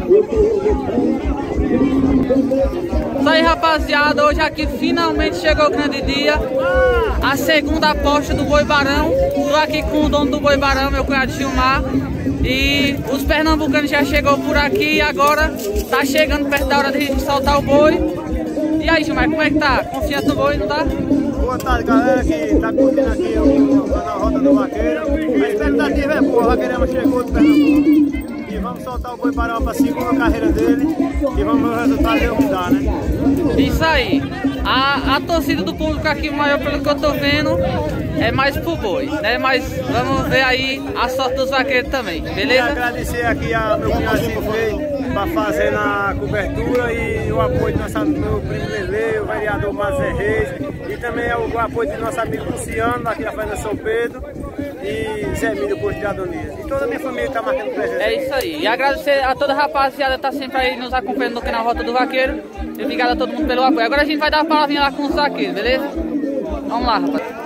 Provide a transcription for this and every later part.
Isso aí, rapaziada, hoje aqui finalmente chegou o grande dia. A segunda aposta do Boi Barão. Estou aqui com o dono do Boi Barão, meu cunhado Gilmar. E os pernambucanos já chegou por aqui e agora tá chegando perto da hora de a gente soltar o boi. E aí, Gilmar, como é que tá? Confiante no boi, não tá? Boa tarde, galera que tá curtindo aqui na Rota do Vaqueiro. A expectativa é boa, o Vaqueirão chegou do Pernambuco. E vamos soltar o Boi Barão para a segunda carreira dele. E vamos ver o resultado dele que dá, né? Isso aí. A torcida do público aqui maior, pelo que eu tô vendo, é mais pro boi, né? Mas vamos ver aí a sorte dos vaqueiros também, beleza? Queria agradecer aqui a meu cunhadinho para fazer na cobertura e o apoio do nosso meu primo Lele, o vereador Mazé Reis, e também o apoio do nosso amigo Luciano, aqui da Fazenda São Pedro, e Zé Milho, Posto de Adonias. E toda a minha família está marcando presença. É isso aí. E agradecer a toda a rapaziada que tá sempre aí nos acompanhando no canal Rota do Vaqueiro. E obrigado a todo mundo pelo apoio. Agora a gente vai dar uma palavrinha lá com os vaqueiros, beleza? Vamos lá, rapaz.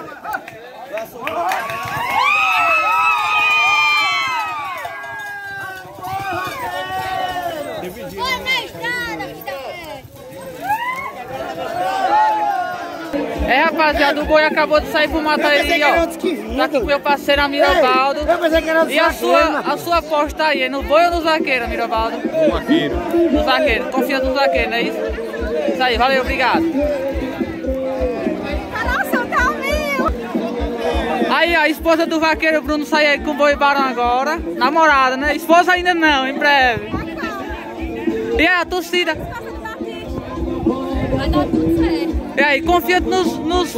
É, rapaziada, o boi acabou de sair pro mato aí, ó. Tá aqui com o meu parceiro Mirabaldo. E a sua aposta aí, é no boi ou nos vaqueiros, Mirabaldo? No vaqueiro. Nos vaqueiros, confia nos vaqueiros, não é isso? Isso aí, valeu, obrigado. Aí, a esposa do vaqueiro Bruno sai aí com o Boi Barão agora. Namorada, né? Esposa ainda não, em breve. E a torcida? Vai dar tudo certo. E aí, confia nos...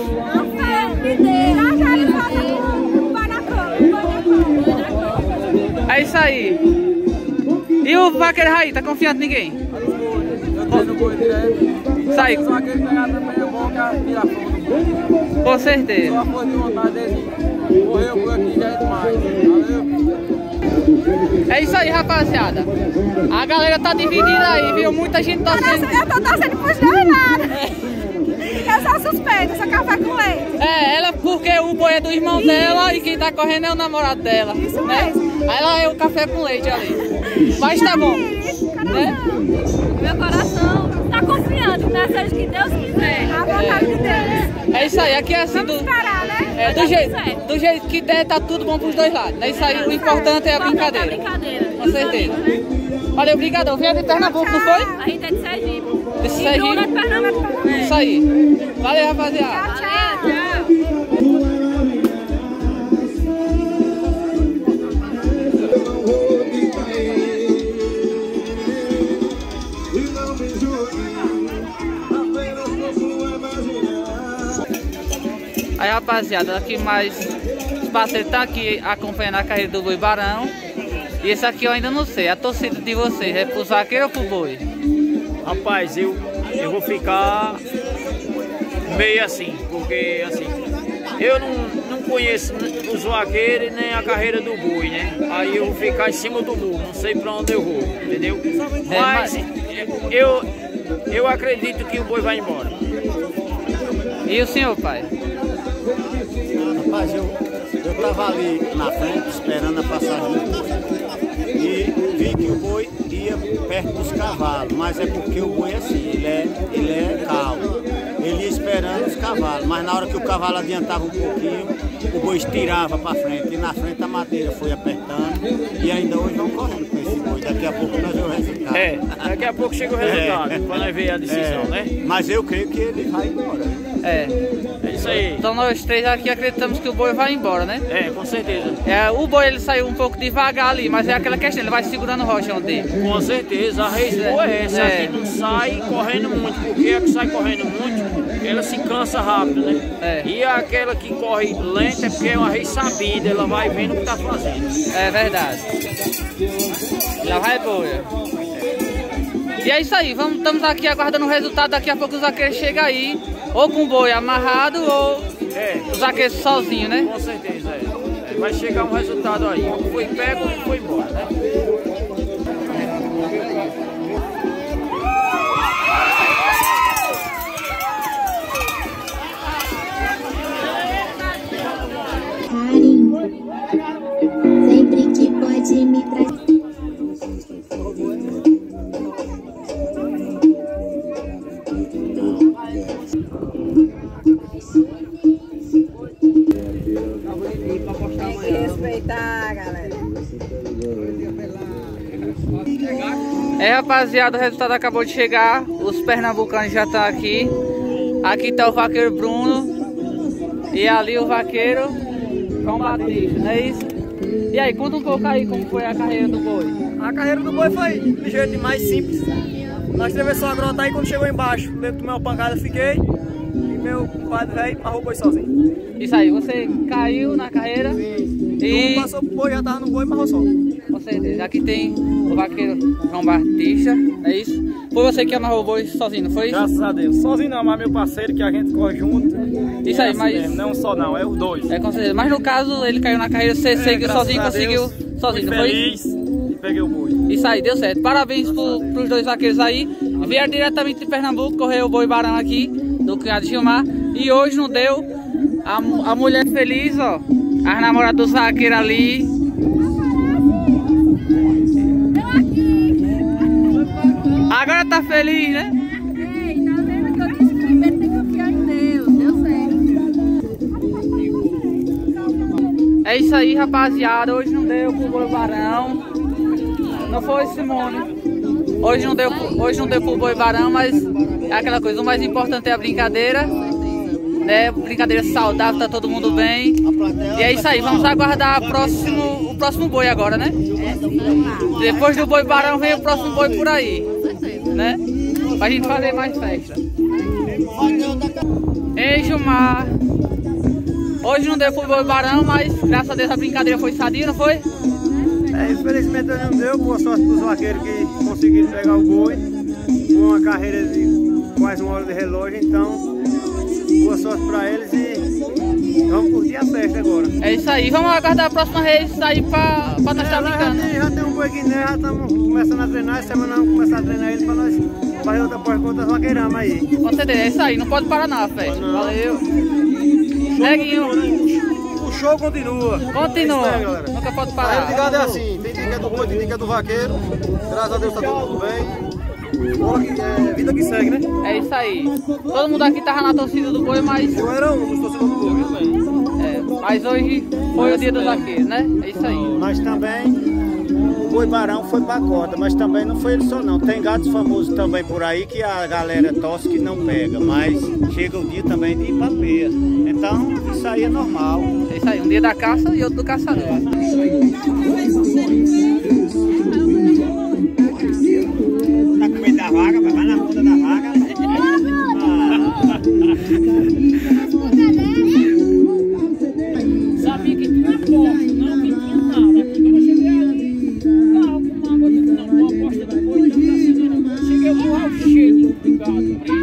É isso aí. E o vaqueiro Raí, tá confiando em ninguém? Eu tenho no boi direto. Isso aí. Se o vaqueiro pegar também é bom que tira a foto do boi. Com certeza. Só a força de vontade dele correu por aqui já é demais. Valeu. É isso aí, rapaziada. A galera tá dividida aí, viu? Muita gente torcendo. Eu tô torcendo pros dois lados. Eu sou suspeita, sou café com leite. É, ela porque o boi é do irmão dela e quem tá correndo é o namorado dela. Isso né? mesmo. Aí ela é o café com leite ali. Mas tá bom. Né? Meu coração tá confiante, né? Seja o que Deus quiser. A vontade de Deus. É isso aí, aqui é assim. Vamos esperar, né? É, do jeito que der, tá tudo bom pros dois lados. Né? Isso aí, o importante é a brincadeira. Com certeza. Valeu, obrigadão. Vinha de Pernambuco, não foi? A gente é de Sergipe. De Sergipe? De Pernambuco. Isso aí. Valeu, rapaziada. Tchau. Aí, rapaziada, aqui mais os parceiros estão aqui acompanhando a carreira do Boi Barão. E esse aqui eu ainda não sei. A torcida de vocês é pro vaqueiro ou pro boi? Rapaz, eu vou ficar meio assim, porque assim, eu não conheço os vaqueiros nem a carreira do boi, né? Aí eu vou ficar em cima do muro, não sei pra onde eu vou, entendeu? Mas eu acredito que o boi vai embora. E o senhor, pai? Rapaz, eu tava ali na frente esperando a passagem do boi e vi que o boi ia perto dos cavalos, mas é porque o boi é assim, ele é calmo, ele ia esperando os cavalos, mas na hora que o cavalo adiantava um pouquinho, o boi estirava para frente e na frente a madeira foi apertando e ainda hoje vão correndo com esse boi, daqui a pouco nós vemos o resultado. É, daqui a pouco chega o resultado, quando nós ver a decisão, né? Mas eu creio que ele vai embora. É isso aí. Então nós três aqui acreditamos que o boi vai embora, né? É, com certeza. É, o boi ele saiu um pouco devagar ali, mas é aquela questão, ele vai segurando o rochão dele. Com certeza, a reis boa é essa, aqui não sai correndo muito, porque a que sai correndo muito, ela se cansa rápido, né? E aquela que corre lenta é porque é uma reis sabida, ela vai vendo o que tá fazendo. É verdade. Já vai boa. E é isso aí, estamos aqui aguardando o resultado, daqui a pouco os vaqueiros chegam aí, ou com o boi amarrado, ou os vaqueiros sozinhos, né? Com certeza, vai chegar um resultado aí, um foi pego, um foi embora, né? Sempre que pode me trazer. É, rapaziada, o resultado acabou de chegar. Os pernambucanos já estão aqui. Aqui tá o vaqueiro Bruno. E ali o vaqueiro João Batista, não é isso? E aí, conta um pouco aí como foi a carreira do boi. A carreira do boi foi ligeiro demais, simples. Nós atravessamos a grota aí, quando chegou embaixo, dentro de uma pancada fiquei. E meu compadre velho amarrou o boi sozinho. Isso aí, você caiu na carreira. E passou pro boi, já tava no boi e amarrou só. Com certeza. Aqui tem o vaqueiro João Batista, é isso? Foi você que amarrou o boi sozinho, não foi? Graças a Deus. Sozinho não, mas meu parceiro que a gente corre junto. Isso aí, assim mas... mesmo, não só não, é os dois. É, com certeza. Mas no caso, ele caiu na carreira, você seguiu sozinho, conseguiu sozinho, não foi? Feliz e peguei o boi. Isso aí, deu certo. Parabéns pros dois vaqueiros aí. Vieram diretamente de Pernambuco, correu o boi barão aqui, do cunhado Gilmar. E hoje não deu. A mulher feliz, ó. As namoradas dos vaqueiros ali. Agora tá feliz, né? Ei, tá vendo que eu disse primeiro tem que confiar em Deus, deu certo. É isso aí, rapaziada. Hoje não deu pro boi barão. Não foi, Simone? Hoje não deu pro boi barão, mas é aquela coisa. O mais importante é a brincadeira. Né? Brincadeira saudável, tá todo mundo bem. E é isso aí, vamos aguardar o próximo boi agora, né? Depois do boi barão vem o próximo boi por aí, né? Pra gente fazer mais festa. Ei, Gilmar. Hoje não deu pro boi barão, mas graças a Deus a brincadeira foi sadia, não foi? É, infelizmente hoje não deu, boa sorte dos vaqueiros que conseguiram pegar o boi. Foi uma carreira de quase 1 hora de relógio, então boa sorte pra eles e vamos curtir a festa agora. É isso aí, vamos aguardar a próxima vez aí pra nós estar brincando. Já tem um boi guiné, já estamos começando a treinar, essa semana vamos começar a treinar ele pra nós fazer outra porta com outras vaqueiramas aí. Com certeza, é isso aí, não pode parar não, festa. Valeu. Neguinho. O show continua. Continua, é isso aí, nunca pode A parar. rede ligada é assim, tem dia que é do boi, tem dia que é do vaqueiro. Graças a Deus tá todo mundo bem. Vida que segue, né? É isso aí. Todo mundo aqui tava na torcida do boi, mas... Eu era um dos torcedores do boi também. É, mas hoje foi o dia dos vaqueiros, né? É isso aí. Mas também o boi barão foi pra corda, mas também não foi ele só não. Tem gatos famosos também por aí que a galera torce que não pega, mas chega o dia também de ir pra peia. Então isso aí é normal. É isso aí, um dia da caça e outro do caçador. Tá com medo da vaga, vai na ponta da vaga. Sabia que tinha poste, não que tinha nada. Quando eu cheguei ali, o carro com água dentro da posta do boi, cheguei com o carro cheio de gado.